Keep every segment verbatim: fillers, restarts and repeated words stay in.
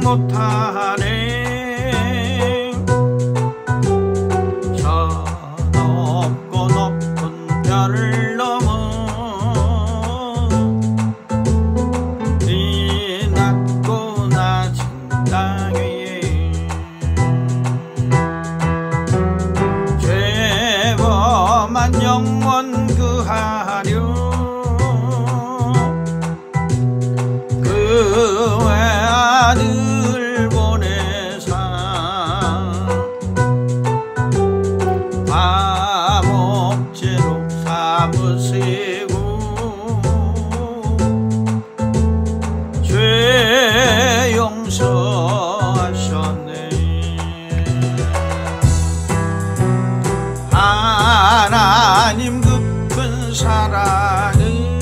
못하네. 저 높고 높은 별을 넘어 이 낮고 낮은 땅 위에 죄범한 영혼 구하려 그 외아들 보내사 감옥죄로 삼으시고 죄 용서하셨네. 하나님 깊은 사랑은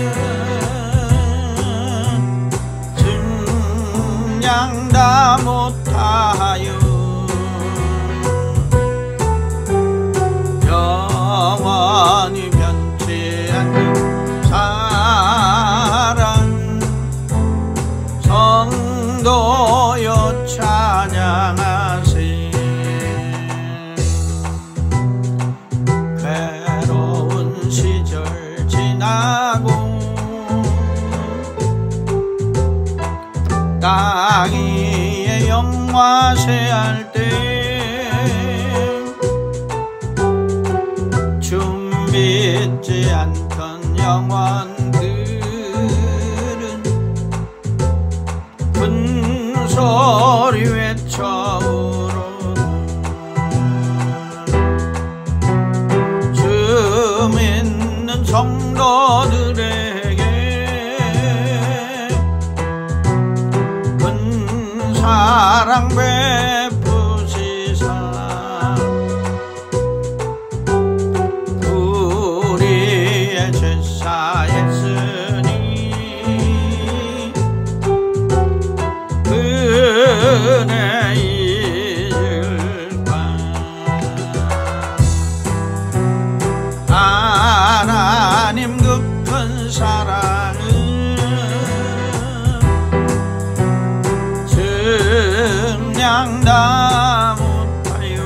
증량 다 못하여 영원히 변치 않는 사랑 성도여 찬양하세. 괴로운 시절 지나고 땅 위에 영화세할 때 춤비지 않던 영혼들은 큰 소리 외쳐 부르는 춤 있는 성도들에게 사랑 베푸시사 우리의 죄 사했으니 은혜 잊을까. 하나님 깊은 사랑은 증량 다 못하여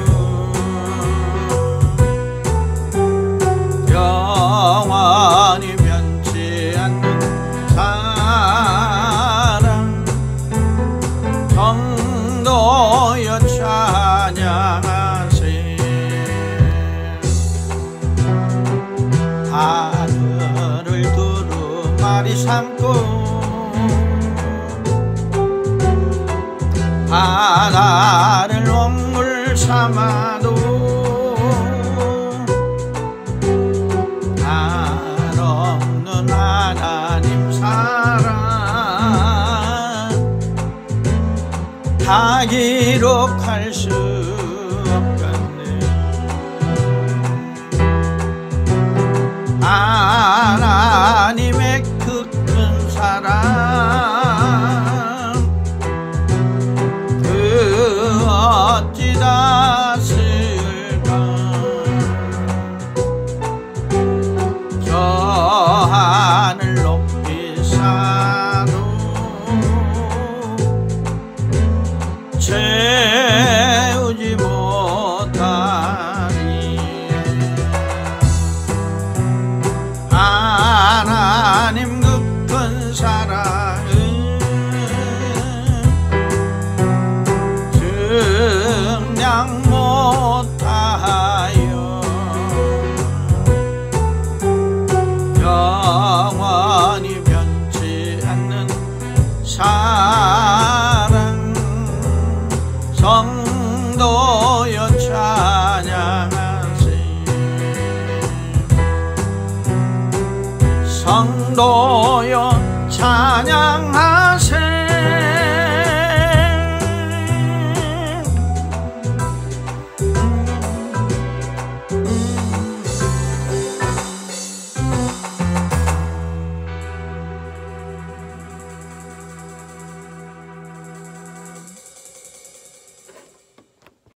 영원히 변치 않는 사랑 성도여 찬양하세. 하늘을 두루마리 삼고 바다를 원물 삼아도 달 없는 하나님 사랑 다 기록할 수 없겠네. 하나님의 그 큰 사랑 그 어찌 다쓸까. 저 하늘 높이 사도 죄